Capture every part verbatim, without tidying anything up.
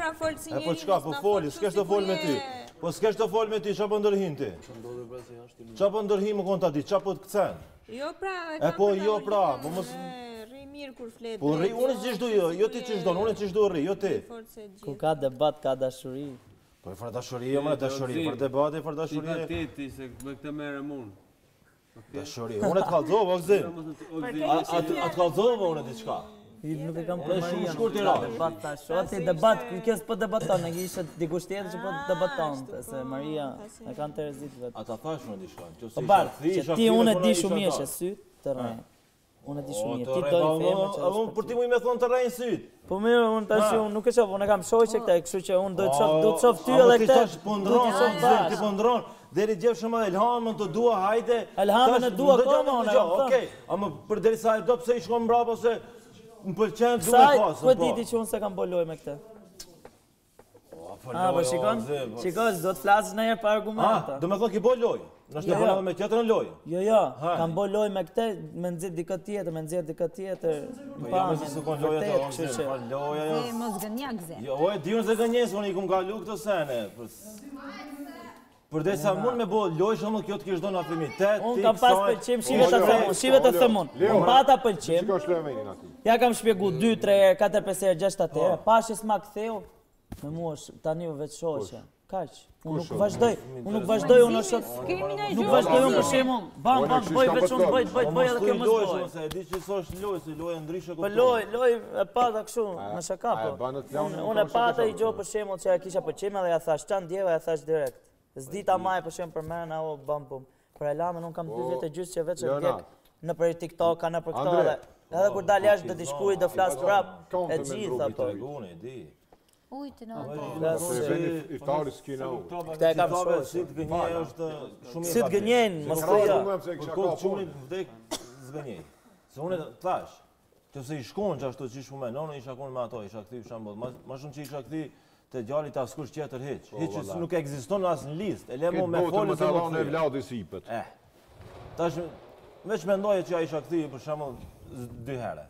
pra folë si njeri. Po çka, po foli, s'kesh të fol me ty. Po s'kesh të fol me ty, çfarë po ndërhin ti? Çfarë po ndërhin më kon ta di, çfarë po të kthen? Jo pra, e po jo pra, po mos rri mirë kur flet. Po rri, unë ç'ish do jo, jo ti ç'ish don, unë ç'ish do rri, jo ti. Ku ka debat, ka dashuri. Po e far dashuri, më dashuri, për debat e far dashuri. Ti teti se me këtë merrem unë. Dashuri, unë të kallzova Gzim. A të kallzova unë diçka? Nuk e kam për Maria. Shumë shkurt i ra. Debat tash. Ati debat, kës po debaton, ne ishte dikush tjetër që po debaton, se Maria e kanë Terezit vetë. Ata thash më diçka. Po bar, ti unë e di shumë mirë se syt të rrej. Unë e di shumë mirë. Ti do i them që unë për ti më thon të rrej syt. Po mirë, unë tash unë nuk e shoh, unë kam shoqë këta, kështu që unë do të shoh, do të shoh ty edhe këtë. Po ndron, ti po ndron. Deri gjef shumë Elhamën të dua, hajde. Elhamën e dua koma unë. Okej, ama përderisa do pse i shkon mbrapa se më pëlqen duhet pasë. Sa, ku diti që unë se kam boloj me këtë? A, po shikon? Shikon, do të flasësh në herë për argumenta. Do me thonë ki boloj? Nështë të bëna me tjetër në loj? Jo, jo, kam boloj me këtë, me nëzirë dikë tjetër, me nëzirë dikë tjetër. Po jam e si së kon loja të onë, pa loja jo. E mos gënjak zë. Jo, e di unë se gënjes, unë i kum kalu këtë sene. Për dhe sa mund me bo loj shumë kjo të kishë do në afimitet. Unë kam pas pëlqim, shive të themun, shive të themun. Unë pata pëlqim, ja kam shpjegu dy, tre, katër, pesë, gjashtë atërë, pashis ma këtheu, me mu është tani u vetë shoqe. Kaq, unë nuk vazhdoj, unë nuk vazhdoj, unë është nuk vazhdoj unë për shemë, bam, bam, bëj veç unë, bëj, bëj, bëj edhe ke mësë bëj. Se e di që së është loj, se loj e ndryshe këpër. Për loj, loj e pata këshu, në shaka po. Unë e pata i gjohë për shemë që e kisha pëlqime dhe ja thash, qanë djeva, ja thash direkt. Zdita maj për shemë për mërë, o, bam, bum. Për e lamen, unë kam dy vjetë e gjysë që veç e vjek në për TikTok, ka në për këto edhe. Edhe kur dal jashtë do t'i shkuj, do flasë prap, e gjitha po. Ujtë në Iftaris kina u. Këta e kam shoqë. Sitë gënjej është shumë i Sitë gënjejnë, mos të ja. Për kohë qunit vdek zgënjej. Se unë e thash, që se i shkon që ashtu që ishë me nonë, isha konë me ato, isha këthi shambot. Ma shumë që isha këthi të gjallit askush qeter hiq. Hiq që nuk egziston asë në list. E lemo me folës e më e vladi sipët. Eh. Tash, veç me ndoje që ja isha këthi për shambot dy herë.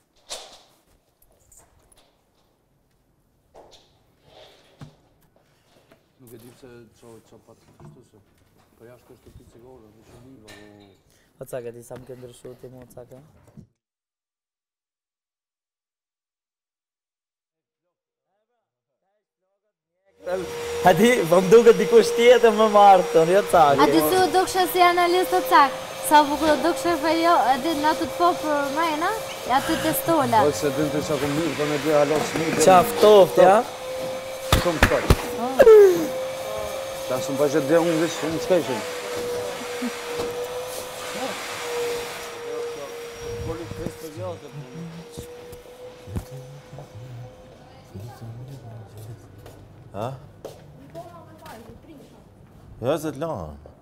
Nuk e di pëse që patë kështu se për jashtë është të ti cigore, në që liva. O caka, ti sa më ke ndryshu ti mu, caka? A di, po më duke dikush tjetër më martën, jo caka. A di si u dukshë si analistë të cakë? Sa bukur u dukshë për jo, e di në atë të po për mrejna, e atë të stola. Po se din të që ku mirë, do me dhe halos mirë. Qaftoft, ja? Shumë të kaj. Ta shumë pa që dhe unë vishë, unë shkajshën. Ha? Ja, se të lanë.